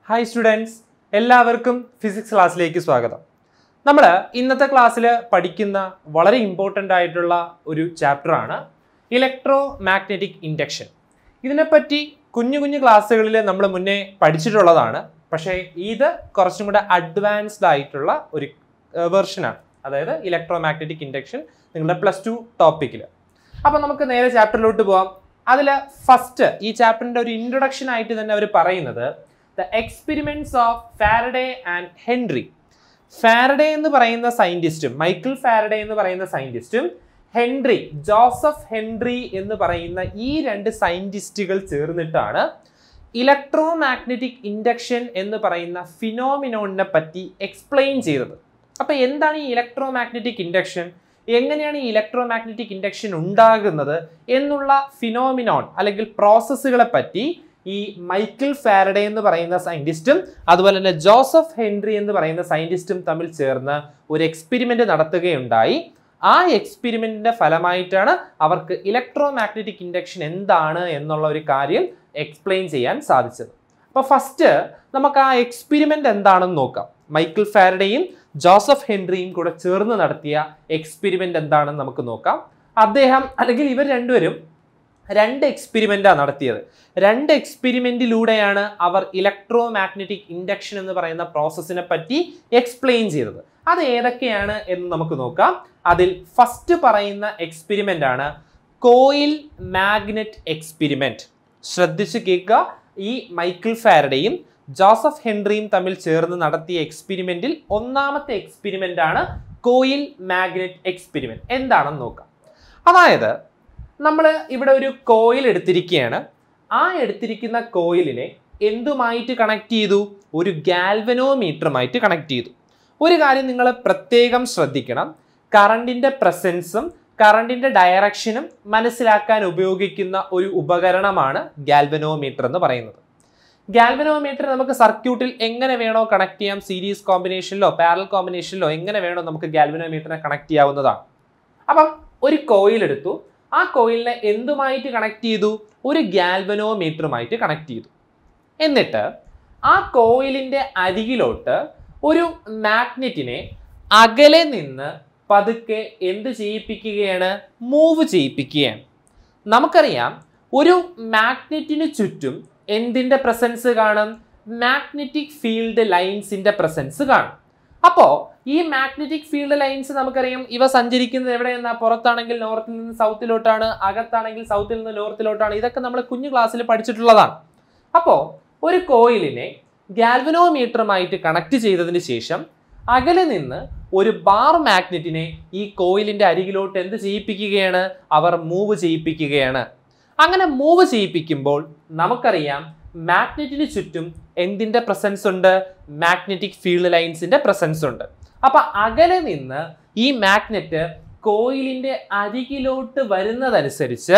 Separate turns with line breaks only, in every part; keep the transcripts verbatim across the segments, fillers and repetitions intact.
Hi students, എല്ലാവർക്കും physics ക്ലാസ്സിലേക്ക് സ്വാഗതം. നമ്മൾ ഇന്നത്തെ ക്ലാസ്സിൽ പഠിക്കുന്ന വളരെ ഇമ്പോർട്ടൻ്റ് ആയിട്ടുള്ള ഒരു ചാപ്റ്റർ ആണ് ഇലക്ട്രോ മാഗ്നറ്റിക് ഇൻഡക്ഷൻ. ഇതിനെപ്പറ്റി കുഞ്ഞു കുഞ്ഞു ക്ലാസ്സുകളിൽ നമ്മൾ മുന്നേ പഠിച്ചിട്ടുള്ളതാണ്. പക്ഷേ ഇത് കുറച്ചും കൂടെ അഡ്വാൻസ്ഡ് ആയിട്ടുള്ള ഒരു വെർഷനാണ്. അതായത് ഇലക്ട്രോ മാഗ്നറ്റിക് ഇൻഡക്ഷൻ നിങ്ങളുടെ പ്ലസ് ടു ടോപ്പിക്കിൽ. അപ്പോൾ നമുക്ക് നേരെ ചാപ്റ്ററിലോട്ട് പോവാം. അതിൽ ഫസ്റ്റ് ഈ ചാപ്റ്ററിൻ്റെ ഒരു ഇൻട്രൊഡക്ഷൻ ആയിട്ട് തന്നെ അവർ പറയുന്നത് The experiments of Faraday and Henry. Faraday എന്ന് പറയുന്ന സയന്റിസ്റ്റും മൈക്കിൾ ഫാരഡേ എന്ന് പറയുന്ന സയന്റിസ്റ്റും ഹെൻറി ജോസഫ് ഹെൻറി എന്ന് പറയുന്ന ഈ രണ്ട് സയന്റിസ്റ്റുകൾ ചേർന്നിട്ടാണ് ഇലക്ട്രോ മാഗ്നറ്റിക് ഇൻഡക്ഷൻ എന്ന് പറയുന്ന ഫിനോമിനോണിനെ പറ്റി എക്സ്പ്ലെയിൻ ചെയ്തത്. അപ്പോൾ എന്താണ് ഈ ഇലക്ട്രോ മാഗ്നറ്റിക് ഇൻഡക്ഷൻ, എങ്ങനെയാണ് ഈ ഇലക്ട്രോ മാഗ്നറ്റിക് ഇൻഡക്ഷൻ ഉണ്ടാകുന്നത് എന്നുള്ള ഫിനോമിനോൺ അല്ലെങ്കിൽ പ്രോസസ്സുകളെ പറ്റി ഈ മൈക്കിൾ ഫാരഡേ എന്ന് പറയുന്ന സയന്റിസ്റ്റും അതുപോലെ തന്നെ ജോസഫ് ഹെൻറി എന്ന് പറയുന്ന സയന്റിസ്റ്റും തമ്മിൽ ചേർന്ന് ഒരു എക്സ്പെരിമെന്റ് നടത്തുകയുണ്ടായി. ആ എക്സ്പെരിമെന്റിന്റെ ഫലമായിട്ടാണ് അവർക്ക് ഇലക്ട്രോ മാഗ്നറ്റിക് ഇൻഡക്ഷൻ എന്താണ് എന്നുള്ള ഒരു കാര്യം എക്സ്പ്ലെയിൻ ചെയ്യാൻ സാധിച്ചത്. അപ്പോൾ ഫസ്റ്റ് നമുക്ക് ആ എക്സ്പെരിമെന്റ് എന്താണെന്ന് നോക്കാം. മൈക്കിൾ ഫാരഡേയും ജോസഫ് ഹെൻറിയും കൂടെ ചേർന്ന് നടത്തിയ എക്സ്പെരിമെന്റ് എന്താണെന്ന് നമുക്ക് നോക്കാം. അദ്ദേഹം അല്ലെങ്കിൽ ഇവർ രണ്ടുപേരും രണ്ട് എക്സ്പെരിമെന്റാണ് നടത്തിയത്. രണ്ട് എക്സ്പെരിമെന്റിലൂടെയാണ് അവർ ഇലക്ട്രോ മാഗ്നറ്റിക് ഇൻഡക്ഷൻ എന്ന് പറയുന്ന പ്രോസസ്സിനെ പറ്റി എക്സ്പ്ലെയിൻ ചെയ്തത്. അത് ഏതൊക്കെയാണ് എന്ന് നമുക്ക് നോക്കാം. അതിൽ ഫസ്റ്റ് പറയുന്ന എക്സ്പെരിമെന്റ് ആണ് കോയിൽ മാഗ്നറ്റ് എക്സ്പെരിമെന്റ്. ശ്രദ്ധിച്ച് കേൾക്കുക. ഈ മൈക്കിൾ ഫാരഡേയും ജോസഫ് ഹെൻറിയും തമ്മിൽ ചേർന്ന് നടത്തിയ എക്സ്പെരിമെന്റിൽ ഒന്നാമത്തെ എക്സ്പെരിമെന്റ് ആണ് കോയിൽ മാഗ്നറ്റ് എക്സ്പെരിമെന്റ്. എന്താണെന്ന് നോക്കാം. അതായത് നമ്മൾ ഇവിടെ ഒരു കോയിൽ എടുത്തിരിക്കുകയാണ്. ആ എടുത്തിരിക്കുന്ന കോയിലിനെ എന്തുമായിട്ട് കണക്ട് ചെയ്തു? ഒരു ഗാൽവനോമീറ്ററുമായിട്ട് കണക്ട് ചെയ്തു. ഒരു കാര്യം നിങ്ങൾ പ്രത്യേകം ശ്രദ്ധിക്കണം. കറണ്ടിൻ്റെ പ്രസൻസും കറണ്ടിൻ്റെ ഡയറക്ഷനും മനസ്സിലാക്കാൻ ഉപയോഗിക്കുന്ന ഒരു ഉപകരണമാണ് ഗാൽവനോമീറ്റർ എന്ന് പറയുന്നത്. ഗാൽവനോമീറ്റർ നമുക്ക് സർക്യൂട്ടിൽ എങ്ങനെ വേണോ കണക്ട് ചെയ്യാം. സീരീസ് കോമ്പിനേഷനിലോ പാരലൽ കോമ്പിനേഷനിലോ എങ്ങനെ വേണോ നമുക്ക് ഗാൽവനോമീറ്ററിനെ കണക്ട് ചെയ്യാവുന്നതാണ്. അപ്പം ഒരു കോയിൽ എടുത്തു. ആ കോയിലിനെ എന്തുമായിട്ട് കണക്ട് ചെയ്തു? ഒരു ഗാൽവനോമീറ്ററുമായിട്ട് കണക്ട് ചെയ്തു. എന്നിട്ട് ആ കോയിലിൻ്റെ അരികിലോട്ട് ഒരു മാഗ്നറ്റിനെ അകലെ നിന്ന് പതുക്കെ എന്ത് ചെയ്യിപ്പിക്കുകയാണ്? മൂവ് ചെയ്യിപ്പിക്കുകയാണ്. നമുക്കറിയാം ഒരു മാഗ്നറ്റിന് ചുറ്റും എന്തിൻ്റെ പ്രസൻസ് കാണും? മാഗ്നറ്റിക് ഫീൽഡ് ലൈൻസിൻ്റെ പ്രസൻസ് കാണും. അപ്പോൾ ഈ മാഗ്നറ്റിക് ഫീൽഡ് ലൈൻസ് നമുക്കറിയാം ഇവ സഞ്ചരിക്കുന്നത് എവിടെയെന്നാ? പുറത്താണെങ്കിൽ നോർത്തിൽ നിന്ന് സൗത്തിലോട്ടാണ്, അകത്താണെങ്കിൽ സൗത്തിൽ നിന്ന് നോർത്തിലോട്ടാണ്. ഇതൊക്കെ നമ്മൾ കുഞ്ഞു ക്ലാസ്സിൽ പഠിച്ചിട്ടുള്ളതാണ്. അപ്പോൾ ഒരു കോയിലിനെ ഗാൽവനോമീറ്ററുമായിട്ട് കണക്ട് ചെയ്തതിന് ശേഷം അകലെ നിന്ന് ഒരു ബാർ മാഗ്നറ്റിനെ ഈ കോയിലിൻ്റെ അരികിലോട്ട് എന്ത് ചെയ്യിപ്പിക്കുകയാണ്? അവർ മൂവ് ചെയ്യിപ്പിക്കുകയാണ്. അങ്ങനെ മൂവ് ചെയ്യിപ്പിക്കുമ്പോൾ നമുക്കറിയാം മാഗ്നറ്റിന് ചുറ്റും എന്തിൻ്റെ പ്രസൻസ് ഉണ്ട്? മാഗ്നറ്റിക് ഫീൽഡ് ലൈൻസിൻ്റെ പ്രസൻസ് ഉണ്ട്. അപ്പൊ അകലെ നിന്ന് ഈ മാഗ്നറ്റ് കോയിലിൻ്റെ അരികിലോട്ട് വരുന്നതനുസരിച്ച്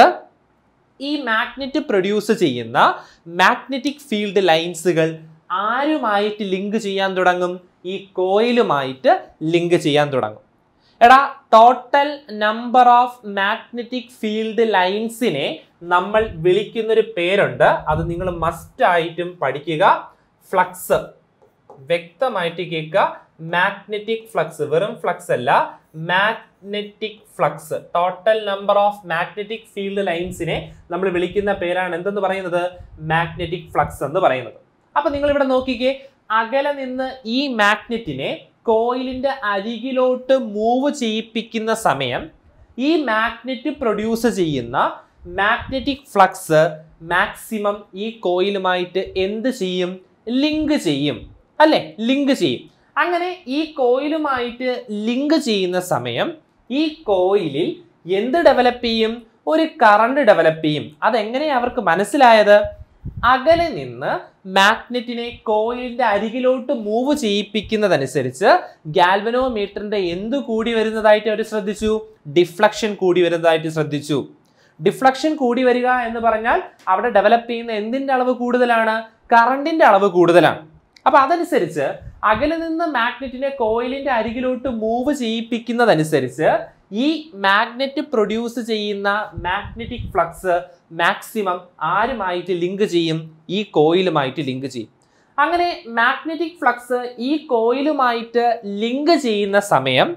ഈ മാഗ്നറ്റ് പ്രൊഡ്യൂസ് ചെയ്യുന്ന മാഗ്നറ്റിക് ഫീൽഡ് ലൈൻസുകൾ ആരുമായിട്ട് ലിങ്ക് ചെയ്യാൻ തുടങ്ങും? ഈ കോയിലുമായിട്ട് ലിങ്ക് ചെയ്യാൻ തുടങ്ങും. എടാ, total number of magnetic field ലൈൻസിനെ നമ്മൾ വിളിക്കുന്നൊരു പേരുണ്ട്. അത് നിങ്ങൾ മസ്റ്റ് ആയിട്ടും പഠിക്കുക. ഫ്ലക്സ്. വ്യക്തമായിട്ട് കേൾക്കുക. Magnetic flux. വെറും ഫ്ലക്സ് അല്ല, magnetic flux. Total number of magnetic field ലൈൻസിനെ നമ്മൾ വിളിക്കുന്ന പേരാണ് എന്തെന്ന് പറയുന്നത്? മാഗ്നറ്റിക് ഫ്ലക്സ് എന്ന് പറയുന്നത്. അപ്പൊ നിങ്ങൾ ഇവിടെ നോക്കിക്കേ. അകലെ നിന്ന് ഈ മാഗ്നറ്റിനെ കോയിലിന്റെ അരികിലോട്ട് മൂവ് ചെയ്യിപ്പിക്കുന്ന സമയം ഈ മാഗ്നറ്റ് പ്രൊഡ്യൂസ് ചെയ്യുന്ന മാഗ്നറ്റിക് ഫ്ലക്സ് മാക്സിമം ഈ കോയിലുമായിട്ട് എന്ത് ചെയ്യും? ലിങ്ക് ചെയ്യും, അല്ലെ? ലിങ്ക് ചെയ്യും. അങ്ങനെ ഈ കോയിലുമായിട്ട് ലിങ്ക് ചെയ്യുന്ന സമയം ഈ കോയിലിൽ എന്ത് ഡെവലപ്പ് ചെയ്യും? ഒരു കറണ്ട് ഡെവലപ്പ് ചെയ്യും. അതെങ്ങനെയാണ് അവർക്ക് മനസ്സിലായത്? അകലെ നിന്ന് മാഗ്നറ്റിനെ കോയിലിന്റെ അരികിലോട്ട് മൂവ് ചെയ്യിപ്പിക്കുന്നതനുസരിച്ച് ഗാൽവനോമീറ്ററിന്റെ എന്ത് കൂടി വരുന്നതായിട്ട് അവർ ശ്രദ്ധിച്ചു? ഡിഫ്ലക്ഷൻ കൂടി വരുന്നതായിട്ട് ശ്രദ്ധിച്ചു. ഡിഫ്ലക്ഷൻ കൂടി വരിക എന്ന് പറഞ്ഞാൽ അവിടെ ഡെവലപ്പ് ചെയ്യുന്ന എന്തിൻ്റെ അളവ് കൂടുതലാണ്? കറണ്ടിന്റെ അളവ് കൂടുതലാണ്. അപ്പൊ അതനുസരിച്ച് അകലെ നിന്ന് മാഗ്നറ്റിനെ കോയിലിന്റെ അരികിലോട്ട് മൂവ് ചെയ്യിപ്പിക്കുന്നതനുസരിച്ച് ഈ മാഗ്നറ്റ് പ്രൊഡ്യൂസ് ചെയ്യുന്ന മാഗ്നറ്റിക് ഫ്ലക്സ് മാക്സിമം ആരുമായിട്ട് ലിങ്ക് ചെയ്യും? ഈ കോയിലുമായിട്ട് ലിങ്ക് ചെയ്യും. അങ്ങനെ മാഗ്നറ്റിക് ഫ്ലക്സ് ഈ കോയിലുമായിട്ട് ലിങ്ക് ചെയ്യുന്ന സമയം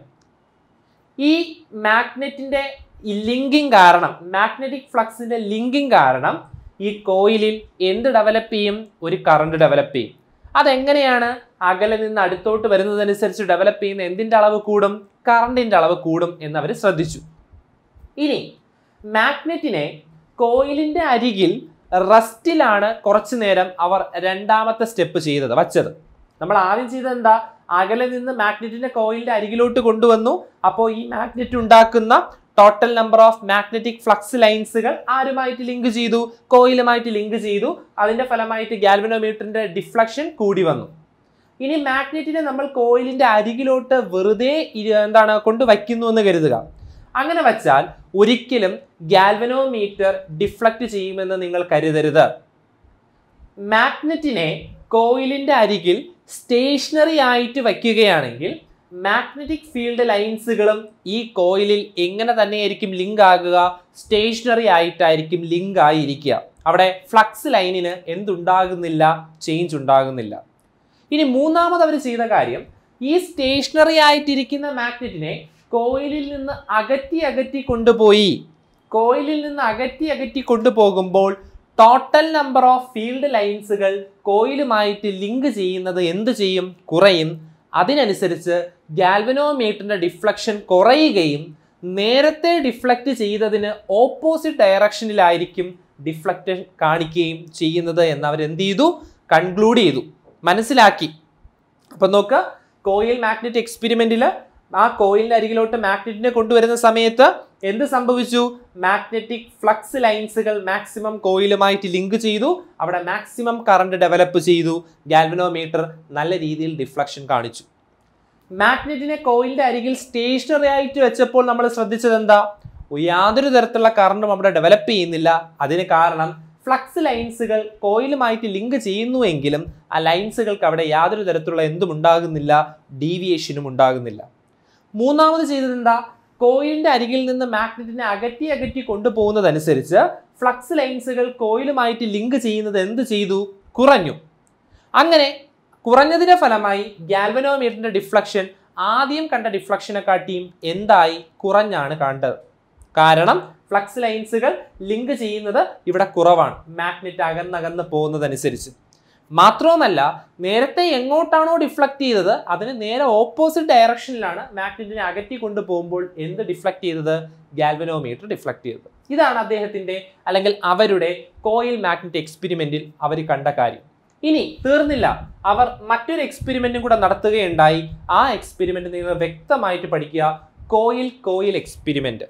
ഈ മാഗ്നറ്റിന്റെ ലിങ്കിങ് കാരണം മാഗ്നറ്റിക് ഫ്ലക്സിന്റെ ലിങ്കിങ് കാരണം ഈ കോയിലിൽ എന്ത് ഡെവലപ്പ് ചെയ്യും? ഒരു കറണ്ട് ഡെവലപ്പ് ചെയ്യും. അതെങ്ങനെയാണ്? അകലെ നിന്ന് അടുത്തോട്ട് വരുന്നതനുസരിച്ച് ഡെവലപ്പ് ചെയ്യുന്ന എന്തിന്റെ അളവ് കൂടും? കറണ്ടിന്റെ അളവ് കൂടും എന്ന് അവർ ശ്രദ്ധിച്ചു. ഇനി മാഗ്നറ്റിനെ കോയിലിന്റെ അരികിൽ റെസ്റ്റിലാണ് കുറച്ചു നേരം അവർ രണ്ടാമത്തെ സ്റ്റെപ്പ് ചെയ്തത് വച്ചത്. നമ്മൾ ആദ്യം ചെയ്തത് എന്താ? അകലെ നിന്ന് മാഗ്നറ്റിനെ കോയിലിന്റെ അരികിലോട്ട് കൊണ്ടുവന്നു. അപ്പോൾ ഈ മാഗ്നറ്റ് ഉണ്ടാക്കുന്ന total number of magnetic flux ലൈൻസുകൾ ആരുമായിട്ട് ലിങ്ക് ചെയ്തു? കോയിലുമായിട്ട് ലിങ്ക് ചെയ്തു. അതിന്റെ ഫലമായിട്ട് ഗാൽവനോമീറ്ററിന്റെ ഡിഫ്ലക്ഷൻ കൂടി വന്നു. ഇനി മാഗ്നറ്റിനെ നമ്മൾ കോയിലിന്റെ അരികിലോട്ട് വെറുതെ എന്താണ് കൊണ്ടുവയ്ക്കുന്നു എന്ന് കരുതുക. അങ്ങനെ വച്ചാൽ ഒരിക്കലും ഗാൽവനോമീറ്റർ ഡിഫ്ലക്ട് ചെയ്യുമെന്ന് നിങ്ങൾ കരുതരുത്. മാഗ്നറ്റിനെ കോയിലിന്റെ അരികിൽ സ്റ്റേഷനറി ആയിട്ട് വയ്ക്കുകയാണെങ്കിൽ മാഗ്നറ്റിക് ഫീൽഡ് ലൈൻസുകളും ഈ കോയിലിൽ എങ്ങനെ തന്നെയായിരിക്കും ലിങ്ക് ആകുക? സ്റ്റേഷനറി ആയിട്ടായിരിക്കും ലിങ്ക് ആയിരിക്കുക. അവിടെ ഫ്ലക്സ് ലൈനിന് എന്തുണ്ടാകുന്നില്ല? ചേഞ്ച് ഉണ്ടാകുന്നില്ല. ഇനി മൂന്നാമത് അവർ ചെയ്ത കാര്യം, ഈ സ്റ്റേഷനറി ആയിട്ടിരിക്കുന്ന മാഗ്നറ്റിനെ കോയിലിൽ നിന്ന് അകറ്റി അകറ്റി കൊണ്ടുപോയി. കോയിലിൽ നിന്ന് അകറ്റി അകറ്റി കൊണ്ടുപോകുമ്പോൾ ടോട്ടൽ നമ്പർ ഓഫ് ഫീൽഡ് ലൈൻസുകൾ കോയിലുമായിട്ട് ലിങ്ക് ചെയ്യുന്നത് എന്ത് ചെയ്യും? കുറയും. അതിനനുസരിച്ച് ഗാൽവനോമീറ്ററിന്റെ ഡിഫ്ലക്ഷൻ കുറയുകയും നേരത്തെ ഡിഫ്ലക്റ്റ് ചെയ്തതിന് ഓപ്പോസിറ്റ് ഡയറക്ഷനിലായിരിക്കും ഡിഫ്ലക്ഷൻ കാണിക്കുകയും ചെയ്യുന്നത് എന്ന് അവർ എന്ത് ചെയ്തു? കൺക്ലൂഡ് ചെയ്തു, മനസ്സിലാക്കി. അപ്പൊ നോക്കുക, കോയിൽ മാഗ്നറ്റ് എക്സ്പെരിമെന്റിൽ ആ കോയിലിന്റെ അരികിലോട്ട് മാഗ്നറ്റിനെ കൊണ്ടുവരുന്ന സമയത്ത് എന്ത് സംഭവിച്ചു? മാഗ്നറ്റിക് ഫ്ലക്സ് ലൈൻസുകൾ മാക്സിമം കോയിലുമായിട്ട് ലിങ്ക് ചെയ്തു. അവിടെ മാക്സിമം കറണ്ട് ഡെവലപ്പ് ചെയ്തു. ഗാൽവനോമീറ്റർ നല്ല രീതിയിൽ ഡിഫ്ലക്ഷൻ കാണിച്ചു. മാഗ്നറ്റിനെ കോയിലിന്റെ അരികിൽ സ്റ്റേഷനറി ആയിട്ട് വെച്ചപ്പോൾ നമ്മൾ ശ്രദ്ധിച്ചത് എന്താ? യാതൊരു തരത്തിലുള്ള കറണ്ടും അവിടെ ഡെവലപ്പ് ചെയ്യുന്നില്ല. അതിന് കാരണം ഫ്ലക്സ് ലൈൻസുകൾ കോയിലുമായിട്ട് ലിങ്ക് ചെയ്യുന്നുവെങ്കിലും ആ ലൈൻസുകൾക്ക് അവിടെ യാതൊരു തരത്തിലുള്ള എന്തും ഉണ്ടാകുന്നില്ല, ഡീവിയേഷനും ഉണ്ടാകുന്നില്ല. മൂന്നാമത് ചെയ്തത് എന്താ? കോയിലിന്റെ അരികിൽ നിന്ന് മാഗ്നറ്റിനെ അകറ്റി അകറ്റി കൊണ്ടുപോകുന്നതനുസരിച്ച് ഫ്ലക്സ് ലൈൻസുകൾ കോയിലുമായിട്ട് ലിങ്ക് ചെയ്യുന്നത് എന്ത് ചെയ്തു? കുറഞ്ഞു. അങ്ങനെ കുറഞ്ഞതിന്റെ ഫലമായി ഗാൽവനോമീറ്ററിന്റെ ഡിഫ്ലക്ഷൻ ആദ്യം കണ്ട ഡിഫ്ലക്ഷനെ കാട്ടിയും എന്തായി? കുറഞ്ഞാണ് കണ്ടത്. കാരണം ഫ്ലക്സ് ലൈൻസുകൾ ലിങ്ക് ചെയ്യുന്നത് ഇവിടെ കുറവാണ്, മാഗ്നറ്റ് അകന്നകന്ന് പോകുന്നതനുസരിച്ച്. മാത്രവുമല്ല, നേരത്തെ എങ്ങോട്ടാണോ ഡിഫ്ലക്ട് ചെയ്തത് അതിന് നേരെ ഓപ്പോസിറ്റ് ഡയറക്ഷനിലാണ് മാഗ്നറ്റിനെ അകറ്റി കൊണ്ടുപോകുമ്പോൾ എന്ത് ഡിഫ്ലക്ട് ചെയ്തത്? ഗാൽവനോമീറ്റർ ഡിഫ്ലക്ട് ചെയ്തത്. ഇതാണ് അദ്ദേഹത്തിന്റെ അല്ലെങ്കിൽ അവരുടെ കോയിൽ മാഗ്നറ്റ് എക്സ്പെരിമെന്റിൽ അവർ കണ്ട കാര്യം. ഇനി തീർന്നില്ല, അവർ മറ്റൊരു എക്സ്പെരിമെന്റും കൂടെ നടത്തുകയുണ്ടായി. ആ എക്സ്പെരിമെന്റ് നിങ്ങൾ വ്യക്തമായിട്ട് പഠിക്കുക. Coil coil experiment.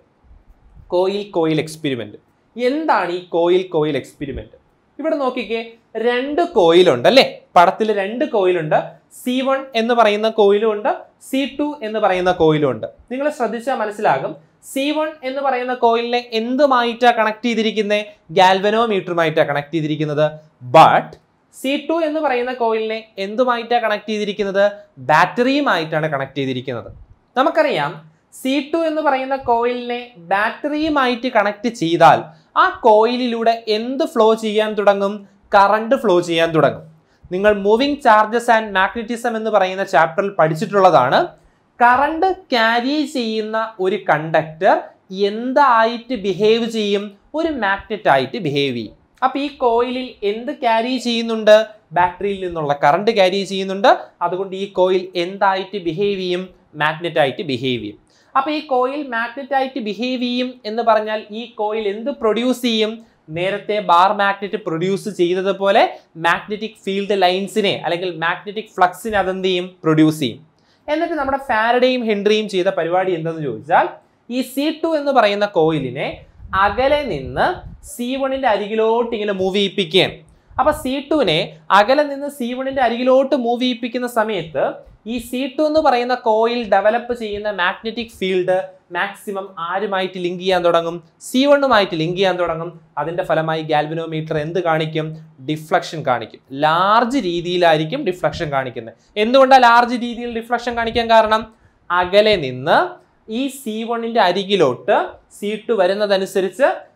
Coil coil experiment എന്താണ് ഈ കോയിൽ കോയിൽ എക്സ്പെരിമെന്റ്? ഇവിടെ നോക്കിക്കേ, രണ്ട് കോയിലുണ്ട് അല്ലേ? പടത്തിൽ രണ്ട് കോയിലുണ്ട്. സി വൺ എന്ന് പറയുന്ന കോയിലും ഉണ്ട്, സി ടു എന്ന് പറയുന്ന കോയിലും ഉണ്ട്. നിങ്ങൾ ശ്രദ്ധിച്ചാൽ മനസ്സിലാകും, സി വൺ എന്ന് പറയുന്ന കോയിലിനെ എന്തുമായിട്ടാണ് കണക്ട് ചെയ്തിരിക്കുന്നത്? ഗാൽവനോമീറ്ററുമായിട്ടാണ് കണക്ട് ചെയ്തിരിക്കുന്നത്. ബട്ട് സി ടു എന്ന് പറയുന്ന കോയിലിനെ എന്തുമായിട്ടാണ് കണക്ട് ചെയ്തിരിക്കുന്നത്? ബാറ്ററിയുമായിട്ടാണ് കണക്ട് ചെയ്തിരിക്കുന്നത്. നമുക്കറിയാം, സി ടു എന്ന് പറയുന്ന കോയിലിനെ ബാറ്ററിയുമായിട്ട് കണക്ട് ചെയ്താൽ ആ കോയിലിലൂടെ എന്ത് ഫ്ലോ ചെയ്യാൻ തുടങ്ങും? കറണ്ട് ഫ്ലോ ചെയ്യാൻ തുടങ്ങും. നിങ്ങൾ മൂവിങ് ചാർജസ് ആൻഡ് മാഗ്നറ്റിസം എന്ന് പറയുന്ന ചാപ്റ്ററിൽ പഠിച്ചിട്ടുള്ളതാണ്. കറണ്ട് ക്യാരി ചെയ്യുന്ന ഒരു കണ്ടക്ടർ എന്തായിട്ട് ബിഹേവ് ചെയ്യും? ഒരു മാഗ്നറ്റ് ആയിട്ട് ബിഹേവ് ചെയ്യും. അപ്പൊ ഈ കോയിലിൽ എന്ത് ക്യാരി ചെയ്യുന്നുണ്ട്? ബാറ്ററിയിൽ നിന്നുള്ള കറണ്ട് ക്യാരി ചെയ്യുന്നുണ്ട്. അതുകൊണ്ട് ഈ കോയിൽ എന്തായിട്ട് ബിഹേവ് ചെയ്യും? മാഗ്നറ്റ് ആയിട്ട് ബിഹേവ് ചെയ്യും. അപ്പൊ ഈ കോയിൽ മാഗ്നറ്റ് ആയിട്ട് ബിഹേവ് ചെയ്യും എന്ന് പറഞ്ഞാൽ ഈ കോയിൽ എന്ത് പ്രൊഡ്യൂസ് ചെയ്യും? നേരത്തെ ബാർ മാഗ്നറ്റ് പ്രൊഡ്യൂസ് ചെയ്തതുപോലെ മാഗ്നറ്റിക് ഫീൽഡ് ലൈൻസിനെ അല്ലെങ്കിൽ മാഗ്നറ്റിക് ഫ്ലക്സിനെ അതെന്ത് ചെയ്യും? പ്രൊഡ്യൂസ് ചെയ്യും. എന്നിട്ട് നമ്മുടെ ഫാരഡേയും ഹെൻറിയും ചെയ്ത പരിപാടി എന്തെന്ന് ചോദിച്ചാൽ, ഈ സി ടു എന്ന് പറയുന്ന കോയിലിനെ അകലെ നിന്ന് സി വണ്ണിന്റെ അരികിലോട്ട് ഇങ്ങനെ മൂവ് ചെയ്യിപ്പിക്കുകയാണ്. അപ്പൊ സി ടുവിനെ അകലെ നിന്ന് സി വണ്ണിന്റെ അരികിലോട്ട് മൂവ് ചെയ്യിപ്പിക്കുന്ന സമയത്ത് ഈ സി ടു എന്ന് പറയുന്ന കോയിൽ ഡെവലപ്പ് ചെയ്യുന്ന മാഗ്നറ്റിക് ഫീൽഡ് മാക്സിമം ആരുമായിട്ട് ലിങ്ക് ചെയ്യാൻ തുടങ്ങും? സി വണ്ണുമായിട്ട് ലിങ്ക് ചെയ്യാൻ തുടങ്ങും. അതിന്റെ ഫലമായി ഗാൽവനോമീറ്റർ എന്ത് കാണിക്കും? ഡിഫ്ലക്ഷൻ കാണിക്കും. ലാർജ് രീതിയിലായിരിക്കും ഡിഫ്ലക്ഷൻ കാണിക്കുന്നത്. എന്തുകൊണ്ടാണ് ലാർജ് രീതിയിൽ ഡിഫ്ലക്ഷൻ കാണിക്കാൻ കാരണം? അകലെ നിന്ന് ഈ സി വണ്ണിന്റെ അരികിലോട്ട് സി ടു വരുന്നതനുസരിച്ച്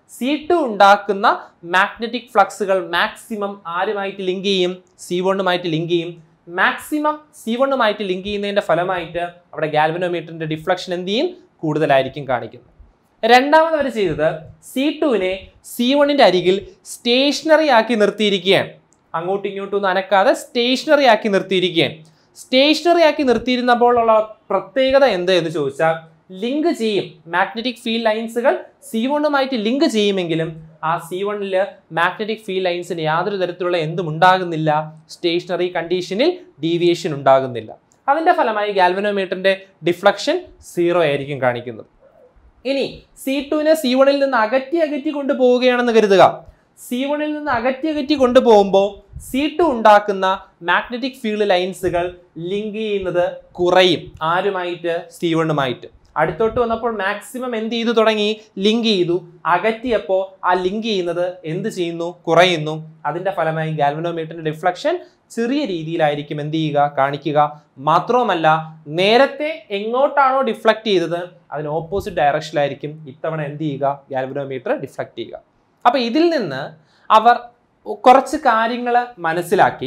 സി ടു ഉണ്ടാക്കുന്ന മാഗ്നറ്റിക് ഫ്ലക്സുകൾ മാക്സിമം ആരുമായിട്ട് ലിങ്ക് ചെയ്യും? സി വണ്ണുമായിട്ട് ലിങ്ക് ചെയ്യും. മാക്സിമം സി വണ്ണുമായിട്ട് ലിങ്ക് ചെയ്യുന്നതിന്റെ ഫലമായിട്ട് അവിടെ ഗാൽവനോമീറ്ററിന്റെ ഡിഫ്ലക്ഷൻ എന്ത് ചെയ്യും? കൂടുതലായിരിക്കും കാണിക്കുന്നത്. രണ്ടാമത് അവർ ചെയ്തത് സി ടുവിനെ സി വണ്ണിന്റെ അരികിൽ സ്റ്റേഷനറി ആക്കി നിർത്തിയിരിക്കുകയാണ്. അങ്ങോട്ടും ഇങ്ങോട്ടും ഒന്നും അനക്കാതെ സ്റ്റേഷനറി ആക്കി നിർത്തിയിരിക്കുകയാണ്. സ്റ്റേഷനറി ആക്കി നിർത്തിയിരുന്നപ്പോൾ ഉള്ള പ്രത്യേകത എന്ത് എന്ന് ചോദിച്ചാൽ ലിങ്ക് ചെയ്യും. മാഗ്നറ്റിക് ഫീൽഡ് ലൈൻസുകൾ സി വണ്ണുമായിട്ട് ലിങ്ക് ചെയ്യുമെങ്കിലും ആ സി വണ്ണില് മാഗ്നറ്റിക് ഫീൽഡ് ലൈൻസിന് യാതൊരു തരത്തിലുള്ള എന്തും ഉണ്ടാകുന്നില്ല. സ്റ്റേഷനറി കണ്ടീഷനിൽ ഡീവിയേഷൻ ഉണ്ടാകുന്നില്ല. അതിന്റെ ഫലമായി ഗാൽവനോമീറ്ററിന്റെ ഡിഫ്ലക്ഷൻ സീറോ ആയിരിക്കും കാണിക്കുന്നത്. ഇനി സി ടുവിനെ സി വണ്ണിൽ നിന്ന് അകറ്റി അകറ്റി കൊണ്ടുപോവുകയാണെന്ന് കരുതുക. സി വണ്ണിൽ നിന്ന് അകറ്റി അകറ്റി കൊണ്ടുപോകുമ്പോൾ സി ടു ഉണ്ടാക്കുന്ന മാഗ്നറ്റിക് ഫീൽഡ് ലൈൻസുകൾ ലിങ്ക് ചെയ്യുന്നത് കുറയും. ആരുമായിട്ട്? സി വണ്ണുമായിട്ട്. അടുത്തോട്ട് വന്നപ്പോൾ മാക്സിമം എന്ത് ചെയ്തു തുടങ്ങി? ലിങ്ക് ചെയ്തു. അകറ്റിയപ്പോൾ ആ ലിങ്ക് ചെയ്യുന്നത് എന്ത് ചെയ്യുന്നു? കുറയുന്നു. അതിന്റെ ഫലമായി ഗാൽവനോമീറ്ററിന്റെ ഡിഫ്ലക്ഷൻ ചെറിയ രീതിയിലായിരിക്കും എന്ത് ചെയ്യുക? കാണിക്കുക. മാത്രവുമല്ല നേരത്തെ എങ്ങോട്ടാണോ ഡിഫ്ലക്ട് ചെയ്തത് അതിന് ഓപ്പോസിറ്റ് ഡയറക്ഷനിലായിരിക്കും ഇത്തവണ എന്ത് ചെയ്യുക? ഗാൽവനോമീറ്റർ ഡിഫ്ലക്ട് ചെയ്യുക. അപ്പൊ ഇതിൽ നിന്ന് അവർ കുറച്ച് കാര്യങ്ങൾ മനസ്സിലാക്കി.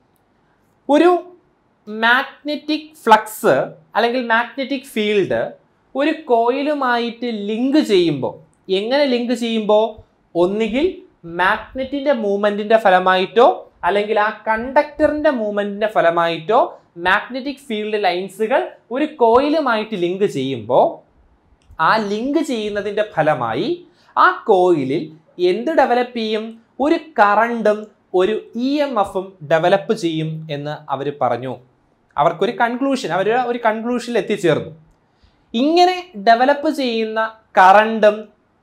ഒരു മാഗ്നറ്റിക് ഫ്ലക്സ് അല്ലെങ്കിൽ മാഗ്നറ്റിക് ഫീൽഡ് ഒരു കോയിലുമായിട്ട് ലിങ്ക് ചെയ്യുമ്പോൾ എങ്ങനെ ലിങ്ക് ചെയ്യുമ്പോൾ ഒന്നുകിൽ മാഗ്നറ്റിന്റെ മൂവ്മെന്റിന്റെ ഫലമായിട്ടോ അല്ലെങ്കിൽ ആ കണ്ടക്ടറിന്റെ മൂവ്മെന്റിന്റെ ഫലമായിട്ടോ മാഗ്നറ്റിക് ഫീൽഡ് ലൈൻസുകൾ ഒരു കോയിലുമായിട്ട് ലിങ്ക് ചെയ്യുമ്പോൾ ആ ലിങ്ക് ചെയ്യുന്നതിന്റെ ഫലമായി ആ കോയിലിൽ എന്ത് ഡെവലപ്പ് ചെയ്യും? ഒരു കറണ്ടും ഒരു ഇ എം എഫും ഡെവലപ്പ് ചെയ്യും എന്ന് അവർ പറഞ്ഞു. അവർക്കൊരു കൺക്ലൂഷൻ അവർ ഒരു കൺക്ലൂഷനിൽ എത്തിച്ചേർന്നു. ഇങ്ങനെ ഡെവലപ്പ് ചെയ്യുന്ന കറണ്ടും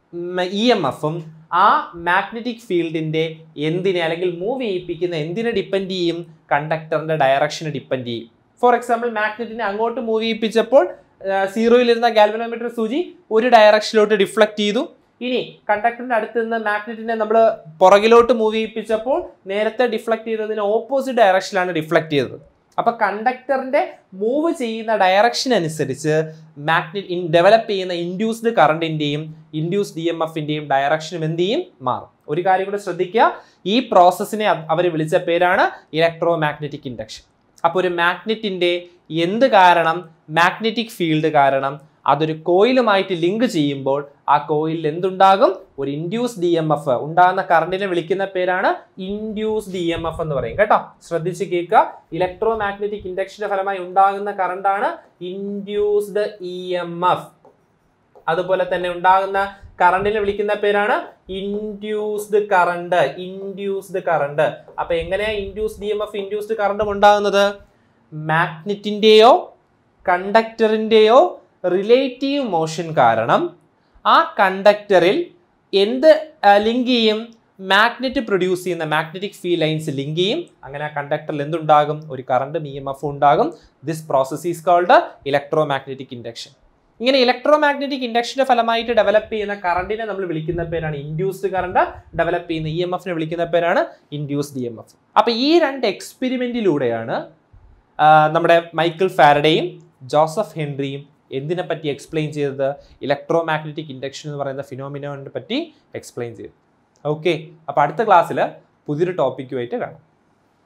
ഇ എം എഫും ആ മാഗ്നറ്റിക് ഫീൽഡിന്റെ എന്തിനെ അല്ലെങ്കിൽ മൂവ് ചെയ്യിപ്പിക്കുന്ന എന്തിനെ ഡിപ്പെൻഡ് ചെയ്യും? കണ്ടക്ടറിന്റെ ഡയറക്ഷനെ ഡിപ്പെൻഡ് ചെയ്യും. ഫോർ എക്സാമ്പിൾ മാഗ്നറ്റിനെ അങ്ങോട്ട് മൂവ് ചെയ്യിപ്പിച്ചപ്പോൾ സീറോയിലിരുന്ന ഗാൽവനോമീറ്റർ സൂചി ഒരു ഡയറക്ഷനിലോട്ട് ഡിഫ്ലക്ട് ചെയ്തു. ഇനി കണ്ടക്ടറിന്റെ അടുത്ത് നിന്ന് മാഗ്നറ്റിനെ നമ്മൾ പുറകിലോട്ട് മൂവ് ചെയ്യിപ്പിച്ചപ്പോൾ നേരത്തെ ഡിഫ്ലക്ട് ചെയ്തതിന് ഓപ്പോസിറ്റ് ഡയറക്ഷനിലാണ് ഡിഫ്ലക്ട് ചെയ്തത്. അപ്പൊ കണ്ടക്ടറിന്റെ മൂവ് ചെയ്യുന്ന ഡയറക്ഷൻ അനുസരിച്ച് മാഗ്നറ്റ് ഡെവലപ്പ് ചെയ്യുന്ന ഇൻഡ്യൂസ്ഡ് കറണ്ടിന്റെയും ഇൻഡ്യൂസ്ഡ് ഇ എം എഫിന്റെയും ഡയറക്ഷനും എന്ത് ചെയ്യും? മാറും. ഒരു കാര്യം കൂടെ ശ്രദ്ധിക്കുക, ഈ പ്രോസസ്സിനെ അവർ വിളിച്ച പേരാണ് ഇലക്ട്രോ മാഗ്നറ്റിക് ഇൻഡക്ഷൻ. അപ്പൊ ഒരു മാഗ്നറ്റിന്റെ എന്ത് കാരണം? മാഗ്നറ്റിക് ഫീൽഡ് കാരണം അതൊരു കോയിലുമായിട്ട് ലിങ്ക് ചെയ്യുമ്പോൾ ആ കോയിലിൽ എന്തുണ്ടാകും? ഒരു ഇൻഡ്യൂസ്ഡ് ഇ എം എഫ് ഉണ്ടാകുന്ന കറണ്ടിനെ വിളിക്കുന്ന പേരാണ് ഇൻഡ്യൂസ്ഡ് ഇ എം എഫ് എന്ന് പറയും. കേട്ടോ, ശ്രദ്ധിച്ച് കേൾക്കുക. ഇലക്ട്രോ മാഗ്നറ്റിക് ഇൻഡക്ഷന്റെ ഫലമായി ഉണ്ടാകുന്ന കറണ്ടാണ് ഇൻഡ്യൂസ്ഡ് ഇ എം എഫ്. അതുപോലെ തന്നെ ഉണ്ടാകുന്ന കറണ്ടിനെ വിളിക്കുന്ന പേരാണ് ഇൻഡ്യൂസ്ഡ് കറണ്ട്. Induced current. അപ്പൊ എങ്ങനെയാ induced E M F induced കറണ്ടും ഉണ്ടാകുന്നത്? മാഗ്നറ്റിന്റെയോ കണ്ടക്ടറിന്റെയോ റിലേറ്റീവ് മോഷൻ കാരണം ആ കണ്ടക്ടറിൽ എന്ത് ലിങ്ക് ചെയ്യും? മാഗ്നറ്റ് പ്രൊഡ്യൂസ് ചെയ്യുന്ന മാഗ്നറ്റിക് ഫീൽഡ് ലൈൻസ് ലിങ്ക് ചെയ്യും. അങ്ങനെ ആ കണ്ടക്ടറിൽ എന്തുണ്ടാകും? ഒരു കറണ്ടും ഇ എം എഫും ഉണ്ടാകും. This process is called electromagnetic induction. ഇങ്ങനെ ഇലക്ട്രോ മാഗ്നറ്റിക് ഇൻഡക്ഷന്റെ ഫലമായിട്ട് ഡെവലപ്പ് ചെയ്യുന്ന കറണ്ടിനെ നമ്മൾ വിളിക്കുന്ന പേരാണ് ഇൻഡ്യൂസ്ഡ് കറണ്ട്. ഡെവലപ്പ് ചെയ്യുന്ന ഇ എം എഫിനെ വിളിക്കുന്ന പേരാണ് ഇൻഡ്യൂസ്ഡ് ഇ എം എഫ്. അപ്പൊ ഈ രണ്ട് എക്സ്പെരിമെന്റിലൂടെയാണ് നമ്മുടെ മൈക്കിൾ ഫാരഡേയും ജോസഫ് ഹെൻറിയും എന്തിനെ പറ്റി എക്സ്പ്ലെയിൻ ചെയ്തത്? ഇലക്ട്രോ മാഗ്നറ്റിക് ഇൻഡക്ഷൻ എന്ന് പറയുന്ന ഫിനോമിനോനെ പറ്റി എക്സ്പ്ലെയിൻ ചെയ്തു. ഓക്കെ, അപ്പോൾ അടുത്ത ക്ലാസ്സിൽ പുതിയൊരു ടോപ്പിക്കുമായിട്ട് കാണാം.